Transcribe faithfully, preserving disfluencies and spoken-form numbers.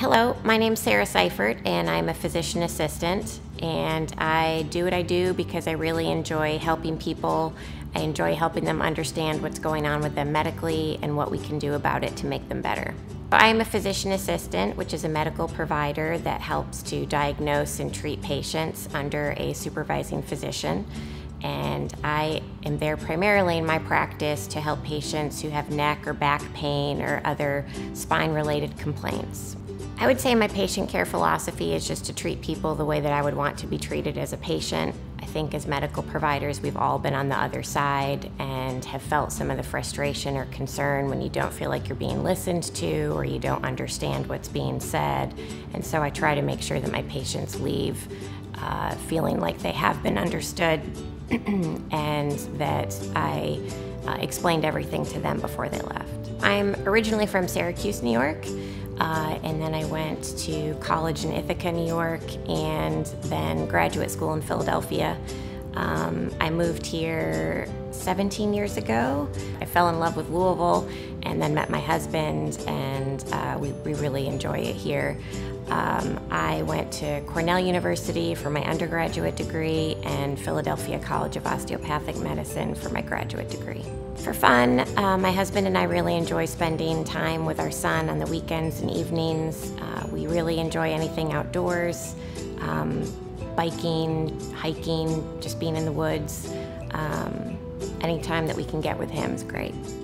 Hello, my name's Sarah Seifert, and I'm a physician assistant, and I do what I do because I really enjoy helping people. I enjoy helping them understand what's going on with them medically and what we can do about it to make them better. I am a physician assistant, which is a medical provider that helps to diagnose and treat patients under a supervising physician. And I am there primarily in my practice to help patients who have neck or back pain or other spine-related complaints. I would say my patient care philosophy is just to treat people the way that I would want to be treated as a patient. I think as medical providers, we've all been on the other side and have felt some of the frustration or concern when you don't feel like you're being listened to or you don't understand what's being said. And so I try to make sure that my patients leave uh, feeling like they have been understood and that I uh, explained everything to them before they left. I'm originally from Syracuse, New York. Uh, and then I went to college in Ithaca, New York, and then graduate school in Philadelphia. Um, I moved here seventeen years ago. I fell in love with Louisville and then met my husband, and uh, we, we really enjoy it here. Um, I went to Cornell University for my undergraduate degree and Philadelphia College of Osteopathic Medicine for my graduate degree. For fun, uh, my husband and I really enjoy spending time with our son on the weekends and evenings. Uh, we really enjoy anything outdoors, um, biking, hiking, just being in the woods. Um, any time that we can get with him is great.